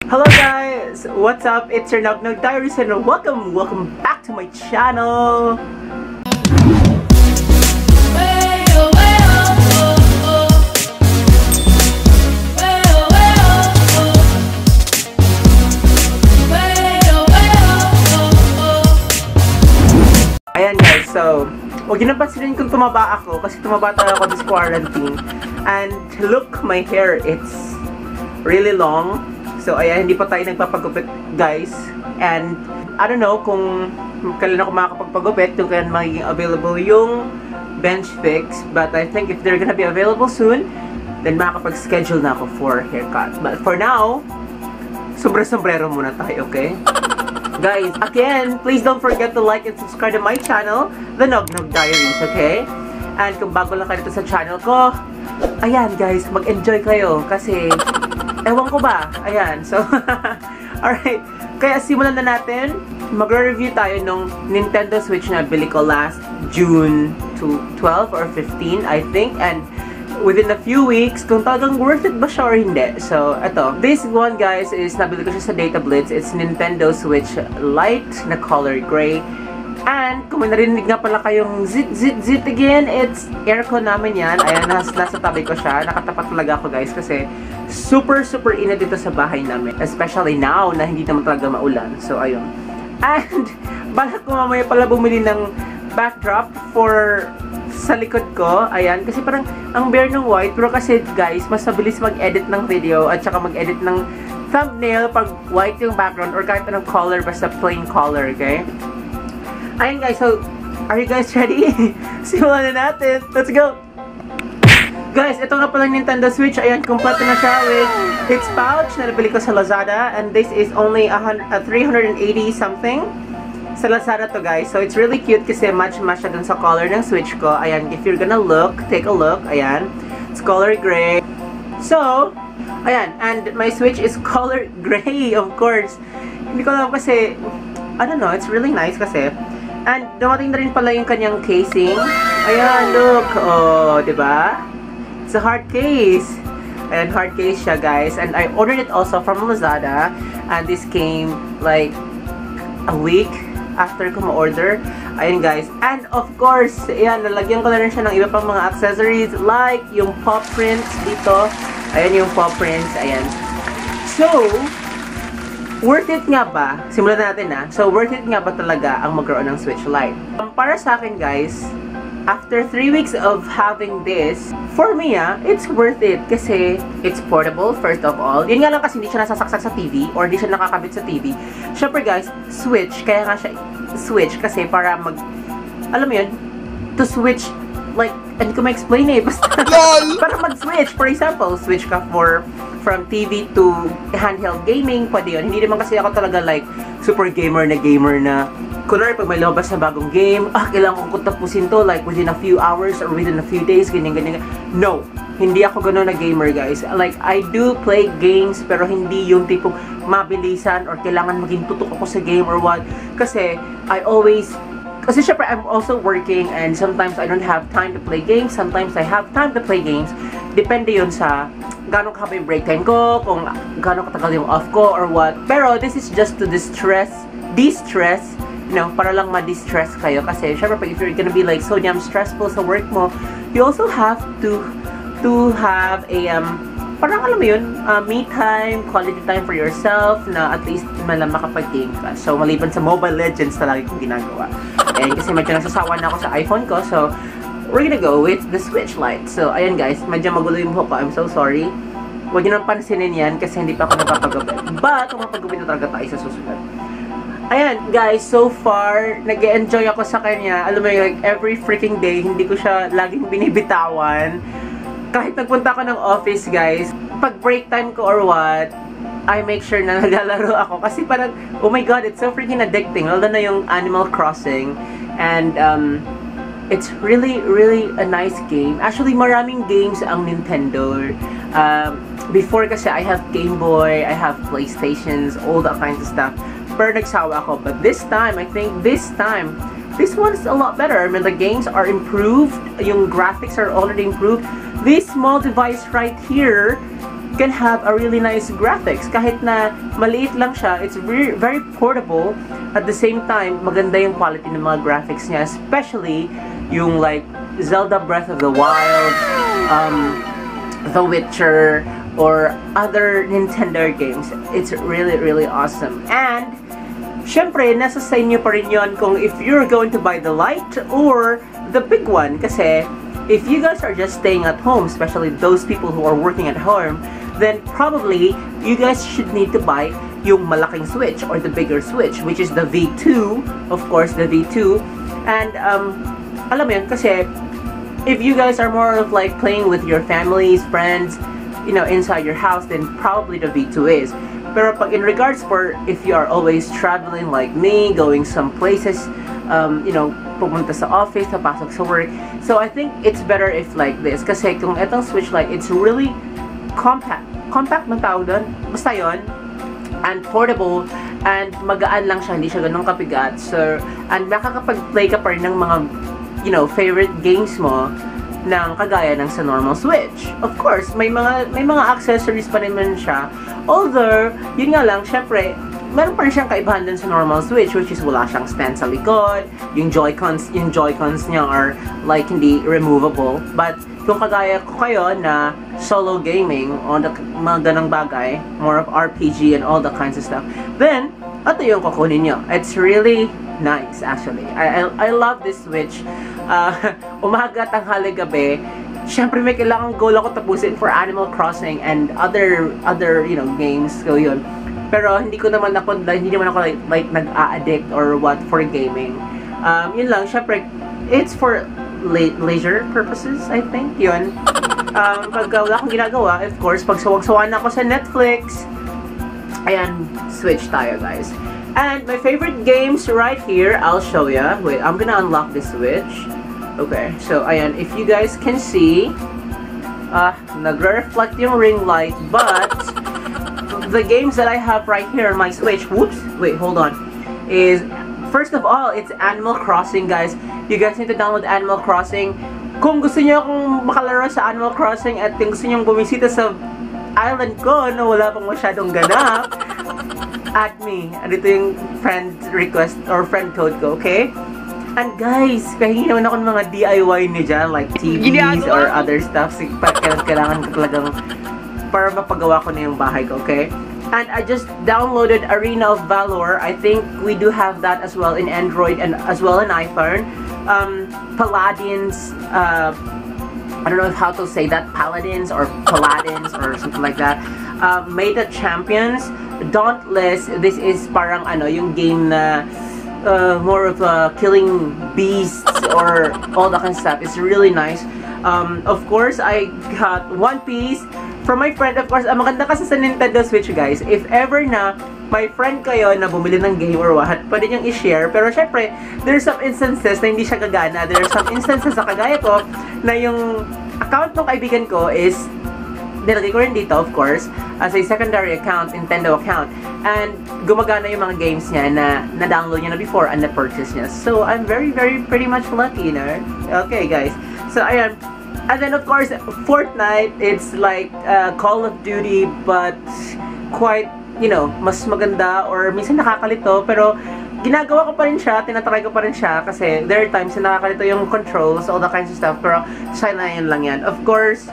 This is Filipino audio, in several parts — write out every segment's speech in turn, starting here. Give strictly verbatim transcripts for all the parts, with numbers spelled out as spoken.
Hello guys! What's up? It's your Nog Nog Diaries and welcome, welcome back to my channel! Ayan guys, so huwag yun napansinin kung tumaba ako kasi tumaba talaga ako this quarantine. And look, my hair, it's really long. So ayan, hindi pa tayo nagpapagupit guys. And I don't know kung kailan ako makakapagpagupit, kung kailan magiging available yung bench fix. But I think if they're gonna be available soon, then makakapag-schedule na ako for haircut. But for now, sombre-sombrero muna tayo, okay? Guys, again, please don't forget to like and subscribe to my channel, The Nog Nog Diaries, okay? And kung bago lang kayo dito sa channel ko, ayan guys, mag-enjoy kayo kasi ewan ko ba, ayan, so alright, kaya simulan na natin. Magre-review tayo nung Nintendo Switch na bili ko last June twelve or fifteen, I think, and within a few weeks, kung talagang worth it ba siya or hindi. So, eto. This one, guys, is nabili ko siya sa Data Blitz. It's Nintendo Switch Lite na color gray. And, kung may narinig nga pala kayong zit, zit, zit again, it's aircon namin yan. Ayan, nas, nasa tabi ko siya. Nakatapat talaga ako, guys, kasi super, super init dito sa bahay namin. Especially now, na hindi naman talaga maulan. So, ayun. And, balak ko mamaya pala bumili ng backdrop for sa likod ko, ayan, kasi parang ang bare ng white, pero kasi guys, mas mabilis mag-edit ng video at saka mag-edit ng thumbnail pag white yung background or kahit anong color, basta plain color, okay? Ayan guys, so, are you guys ready? Simulan na natin, let's go! Guys, ito nga pala Nintendo Switch, ayan, kompleto na siya with its pouch na nabili ko sa Lazada, and this is only a three hundred eighty something. Sa Lazada to guys. So it's really cute kasi match-match siya dun sa color ng Switch ko. Ayan, if you're gonna look, take a look. Ayan. It's color gray. So, ayan. And my Switch is color gray, of course. Hindi ko alam kasi, I don't know, it's really nice kasi. And dumating na rin pala yung kanyang casing. Ayan, look. Oh, diba? It's a hard case. Ayan, hard case siya guys. And I ordered it also from Lazada. And this came like a week after ko ma-order. Ayun guys. And of course, ayan, nalagyan ko na rin siya ng iba pang mga accessories like yung paw prints dito. Ayan yung paw prints. Ayan. So, worth it nga ba? Simulan natin na. So, worth it nga ba talaga ang magkaroon ng Switch Lite? Um, para sa akin guys, after three weeks of having this, for me ah, it's worth it kasi it's portable, first of all. Yun nga lang kasi hindi siya nasasaksak sa T V or hindi siya nakakabit sa T V. Syempre guys, Switch, kaya nga siya Switch kasi para mag, alam mo yun, to switch, like, hindi ko ma-explain eh, basta para mag-switch. For example, switch ka for from T V to handheld gaming, pwede yun. Hindi naman kasi ako talaga like super gamer na gamer na kunwari pag may lumabas na bagong game, ah, kailangan kong tapusin to like within a few hours or within a few days, ganyan, ganyan. No, hindi ako gano'n na gamer guys. Like, I do play games pero hindi yung tipong mabilisan or kailangan maging tutok ako sa game or what. Kasi, I always, kasi syempre I'm also working and sometimes I don't have time to play games, sometimes I have time to play games. Depende yun sa gano'ng kahaba yung break time ko, kung gano'ng katagal yung off ko or what. Pero this is just to distress, de-stress, you know, para lang ma-distress kayo. Kasi, syempre, if you're gonna be like so damn stressful sa work mo, you also have to to have a, um, parang alam mo yun, uh, me time, quality time for yourself, na at least man lang makapag-game ka. So, maliban sa Mobile Legends na lagi kong ginagawa. And kasi medyo nasasawa na ako sa iPhone ko, so, we're gonna go with the Switch Lite. So, ayan guys, medyo magulo yung buhok ko. I'm so sorry. Huwag nyo nang pansinin yan kasi hindi pa ako napapagupit. But, kung mapagupit na talaga tayo sa susunod. Ayan, guys, so far, nag-e-enjoy ako sa kanya. Alam mo yung like, every freaking day, hindi ko siya laging binibitawan. Kahit nagpunta ako ng office, guys, pag break time ko or what, I make sure na naglalaro ako. Kasi parang, oh my god, it's so freaking addicting. Lalo na yung Animal Crossing. And, um, it's really, really a nice game. Actually, maraming games ang Nintendo. Um, before kasi, I have Game Boy, I have PlayStations, all that kinds of stuff. Pero nagsawa ako. But this time, I think this time, this one is a lot better. I mean, the games are improved. Yung graphics are already improved. This small device right here can have a really nice graphics. Kahit na maliit lang siya, it's very, very portable. At the same time, maganda yung quality ng mga graphics niya, especially yung like Zelda Breath of the Wild, um, The Witcher, or other Nintendo games. It's really, really awesome. And syempre, nasa sa inyo pa rin yun kung if you're going to buy the light or the big one. Kasi if you guys are just staying at home, especially those people who are working at home, then probably you guys should need to buy yung malaking Switch or the bigger Switch, which is the V two, of course, the V two. And um, alam mo yun, kasi if you guys are more of like playing with your families, friends, you know, inside your house, then probably the V two is. Pero pag in regards for if you are always traveling like me, going some places, um, you know, pumunta sa office, papasok sa work, so I think it's better if like this. Kasi kung etong Switch Lite, it's really compact. Compact ng tawag doon, basta yun, and portable, and magaan lang siya, hindi siya ganun kapigat. So, and makakapag-play ka pa rin ng mga, you know, favorite games mo ng kagaya ng sa normal Switch. Of course, may mga may mga accessories pa naman siya. Although, yun nga lang, syempre, meron pa rin siyang kaibahan din sa normal Switch, which is wala siyang stand sa likod, yung Joy-Cons, yung Joy-Cons niya are like hindi removable. But kung kagaya ko kayo na solo gaming on the mga ganang bagay, more of R P G and all the kinds of stuff, then ito yung kukunin nyo. It's really nice actually. I I, I love this Switch. Uh, umaga, tanghali, gabi. Syempre may kailangan goal ako tapusin for Animal Crossing and other other you know games. So yun. Pero hindi ko naman ako hindi naman ako like, like nag-a-addict or what for gaming. Um, yun lang. Syempre it's for le leisure purposes, I think. Yun. Um, pag wala akong ginagawa, of course, pag sawag-sawa na ako sa Netflix, ayan, Switch tayo, guys. And my favorite games right here, I'll show ya. Wait, I'm gonna unlock this Switch. Okay, so ayan, if you guys can see, uh, nagre-reflect yung ring light, but the games that I have right here on my Switch, whoops, wait, hold on, is, first of all, it's Animal Crossing, guys. You guys need to download Animal Crossing. Kung gusto niyo akong makalaro sa Animal Crossing at kung gusto niyo bumisita sa island ko na wala pang masyadong ganap, add me. Dito yung friend request or friend code ko, okay? And guys, pahingi naman ako ng mga D I Y niyo dyan, like T Vs or other stuff. Kailangan ko talagang para mapagawa ko na yung bahay ko, okay? And I just downloaded Arena of Valor. I think we do have that as well in Android and as well in iPhone. Um, Paladins, uh, I don't know how to say that, Paladins or Paladins or something like that. Uh, Meta Champions, Dauntless, this is parang ano, yung game na uh, more of uh, killing beasts or all that kind of stuff. It's really nice. Um, of course, I got One Piece from my friend. Of course, ang maganda kasi sa Nintendo Switch, guys, if ever na my friend kayo na bumili ng game or what, pwede niyong i-share. Pero syempre, there's some instances na hindi siya gagana. There's some instances sa kagaya ko na yung account ng kaibigan ko is nilagay ko rin dito, of course, as a secondary account, Nintendo account. And gumagana yung mga games niya na na-download niya na before and na-purchase niya. So, I'm very, very pretty much lucky, you know? Okay, guys. So, ayan. And then, of course, Fortnite, it's like uh, Call of Duty, but quite, you know, mas maganda or minsan nakakalito, pero ginagawa ko pa rin siya, tinatry ko pa rin siya kasi there are times na nakakalito yung controls, all the kinds of stuff, pero sana yun lang yan. Of course,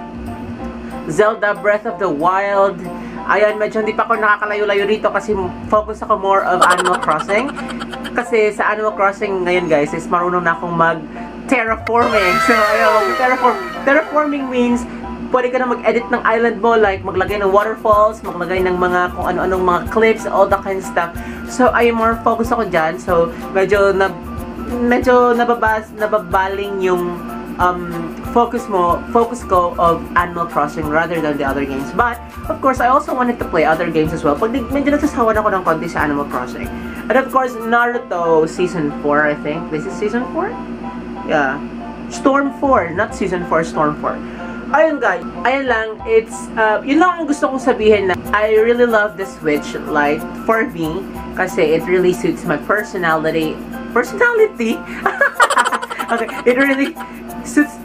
Zelda Breath of the Wild. Ayan, medyo hindi pa ako nakakalayo-layo rito kasi focus ako more of Animal Crossing. Kasi sa Animal Crossing ngayon, guys, is marunong na akong mag-terraforming. So, ayun, terraform. Terraforming means pwede ka na mag-edit ng island mo, like maglagay ng waterfalls, maglagay ng mga kung ano-anong mga cliffs, all that kind of stuff. So, ay more focus ako dyan. So, medyo na medyo nababas, nababaling yung um, focus mo, focus ko of Animal Crossing rather than the other games. But, of course, I also wanted to play other games as well. Pag medyo nagsasawan ako ng konti sa Animal Crossing. And of course, Naruto Season four, I think. This is Season four? Yeah. Storm four, not Season four, Storm four. Ayun guys, ayun lang, it's, uh, yun lang ang gusto kong sabihin na I really love the Switch Lite for me kasi it really suits my personality. Personality? Okay, it really suits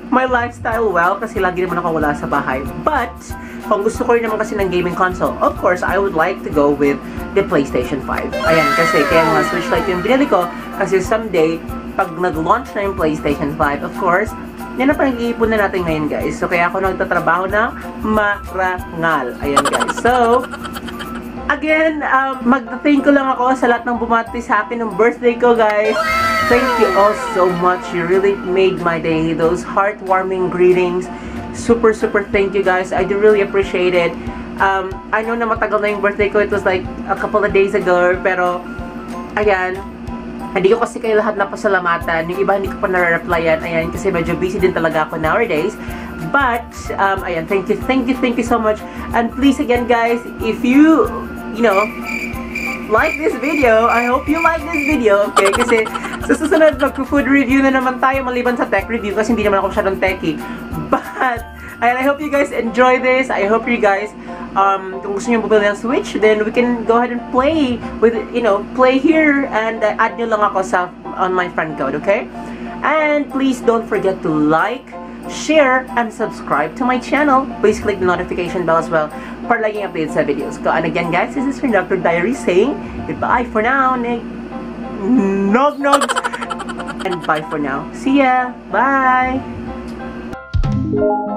my lifestyle well kasi lagi naman ako wala sa bahay. But, kung gusto ko rin naman kasi ng gaming console, of course, I would like to go with the PlayStation five. Ayan, kasi kaya nga Switch Lite yung binili ko kasi someday, pag nag-launch na yung PlayStation five, of course, yan ang pag-iipon na natin ngayon, guys. So, kaya ako nagtatrabaho na marangal. Ayan, guys. So, again, um, mag-thank ko lang ako sa lahat ng bumati sa akin ng birthday ko, guys. Thank you all so much. You really made my day. Those heartwarming greetings. Super, super thank you, guys. I do really appreciate it. Um, I know na matagal na yung birthday ko. It was like a couple of days ago. Pero, ayan, hindi ko kasi kayo lahat napasalamatan. Yung iba hindi ko pa nare-replyan. Ayan, kasi medyo busy din talaga ako nowadays. But, um, ayan, thank you, thank you, thank you so much. And please again, guys, if you, you know, like this video, I hope you like this video, okay? Kasi sa susunod, mag-food review na naman tayo maliban sa tech review kasi hindi naman ako masyadong techie. But, ayan, I hope you guys enjoy this. I hope you guys, um, kung gusto nyo bumili ng Switch, then we can go ahead and play with, you know, play here and uh, add nyo lang ako sa, on my friend code, okay? And please don't forget to like, share, and subscribe to my channel. Please click the notification bell as well for liking updates sa videos ko. And again, guys, this is your Doctor Diary saying goodbye for now. Nog nog. And bye for now. See ya. Bye.